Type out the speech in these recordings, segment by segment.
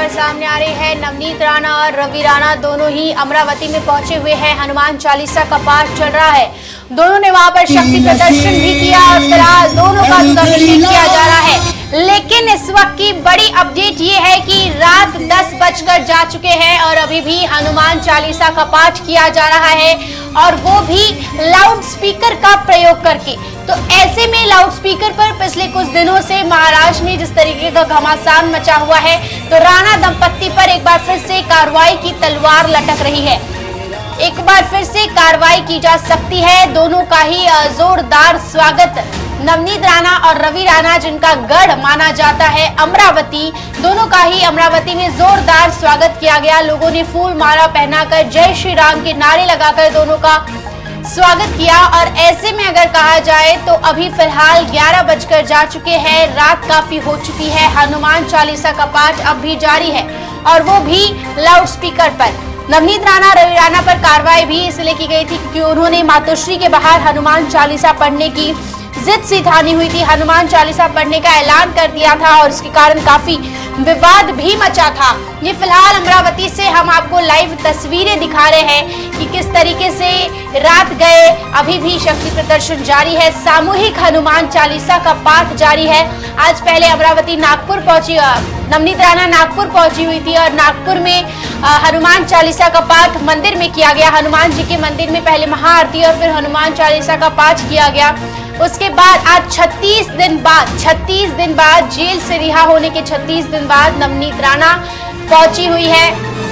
खबर सामने आ रही है। नवनीत राणा और रवि राणा दोनों ही अमरावती में पहुंचे हुए हैं। हनुमान चालीसा का पाठ चल रहा है। दोनों ने वहां पर शक्ति प्रदर्शन भी किया और फिलहाल दोनों का अभिषेक किया जा रहा है। लेकिन इस वक्त की बड़ी अपडेट ये है कि रात 10 बजकर जा चुके हैं और अभी भी हनुमान चालीसा का पाठ किया जा रहा है और वो भी लाउड स्पीकर का प्रयोग करके। तो ऐसे में लाउड स्पीकर पर पिछले कुछ दिनों से महाराष्ट्र में जिस तरीके का घमासान मचा हुआ है, तो राणा दंपत्ति पर एक बार फिर से कार्रवाई की तलवार लटक रही है। एक बार फिर से कार्रवाई की जा सकती है। दोनों का ही जोरदार स्वागत नवनीत राणा और रवि राणा, जिनका गढ़ माना जाता है अमरावती, दोनों का ही अमरावती में जोरदार स्वागत किया गया। लोगों ने फूल माला पहनाकर जय श्री राम के नारे लगाकर दोनों का स्वागत किया। और ऐसे में अगर कहा जाए तो अभी फिलहाल 11 बजकर जा चुके हैं, रात काफी हो चुकी है। हनुमान चालीसा का पाठ अब भी जारी है और वो भी लाउड स्पीकर पर। नवनीत राणा रवि राणा पर कार्रवाई भी इसलिए की गई थी क्योंकि उन्होंने मातोश्री के बाहर हनुमान चालीसा पढ़ने की जिद सी ठानी हुई थी। हनुमान चालीसा पढ़ने का ऐलान कर दिया था और इसके कारण काफी विवाद भी मचा था। ये फिलहाल अमरावती से हम आपको लाइव तस्वीरें दिखा रहे हैं कि किस तरीके से रात गए, अभी भी शक्ति प्रदर्शन जारी है। सामूहिक हनुमान चालीसा का पाठ जारी है। आज पहले अमरावती नागपुर पहुंची, नवनीत राणा नागपुर पहुंची हुई थी और नागपुर में हनुमान चालीसा का पाठ मंदिर में किया गया। हनुमान जी के मंदिर में पहले महाआरती और फिर हनुमान चालीसा का पाठ किया गया। उसके बाद आज 36 दिन बाद जेल से रिहा होने के 36 दिन बाद नवनीत राणा पहुंची हुई है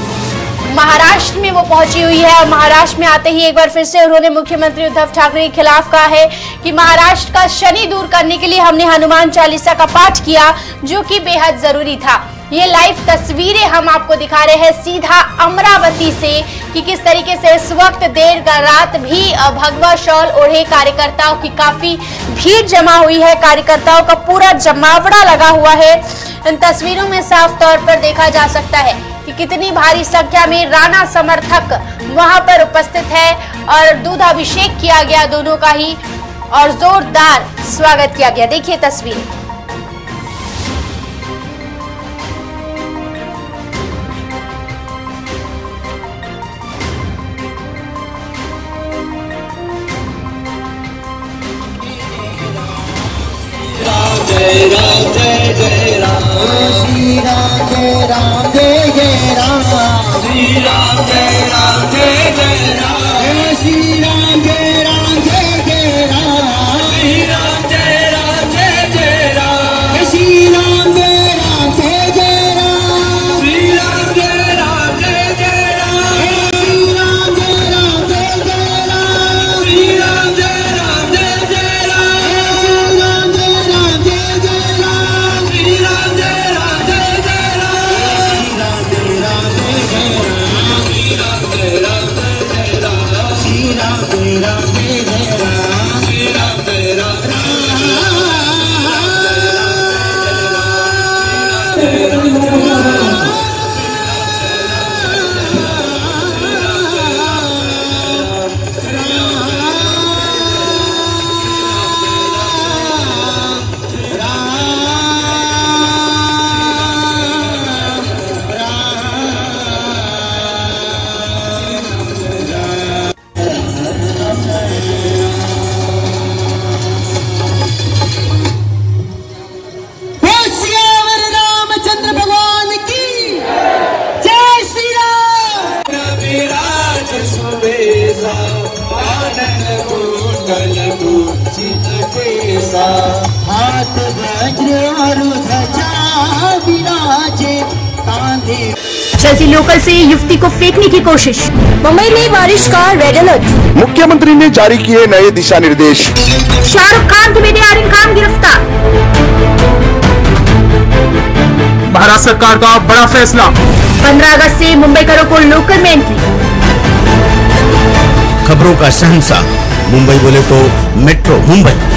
महाराष्ट्र में। वो पहुंची हुई है और महाराष्ट्र में आते ही एक बार फिर से उन्होंने मुख्यमंत्री उद्धव ठाकरे के खिलाफ कहा है कि महाराष्ट्र का शनि दूर करने के लिए हमने हनुमान चालीसा का पाठ किया, जो कि बेहद जरूरी था। ये लाइव तस्वीरें हम आपको दिखा रहे हैं सीधा अमरावती से कि किस तरीके से इस वक्त देर रात भी भगवा शॉल ओढ़े कार्यकर्ताओं की काफी भीड़ जमा हुई है। कार्यकर्ताओं का पूरा जमावड़ा लगा हुआ है। इन तस्वीरों में साफ तौर पर देखा जा सकता है कि कितनी भारी संख्या में राणा समर्थक वहां पर उपस्थित है और दूधाभिषेक किया गया दोनों का ही और जोरदार स्वागत किया गया। देखिए तस्वीर। जय राम जय जय राम श्री राम जय राम जय जय राम श्री राम जय राम जय जय राम श्री राम जय राम जय जय राम श्री राम जय राम जय जय राम श्री राम जय राम जय जय राम श्री राम जय राम जय जय राम श्री राम जय राम जय जय राम श्री राम जय राम जय जय राम श्री राम जय राम जय जय राम श्री राम जय राम जय जय राम श्री राम जय राम जय जय राम श्री राम जय राम जय जय राम श्री राम जय राम जय जय राम श्री राम जय राम हाथ वज्र और ध्वजा विराजे कांधे। चलती लोकल से युवती को फेंकने की कोशिश। मुंबई में बारिश का रेड अलर्ट। मुख्यमंत्री ने जारी किए नए दिशा निर्देश। शाहरुख खान के बेटे आर्यन खान गिरफ्तार। महाराष्ट्र सरकार का बड़ा फैसला। 15 अगस्त से मुंबईकरों को लोकल में एंट्री। खबरों का शहंशाह मुंबई बोले तो मेट्रो मुंबई।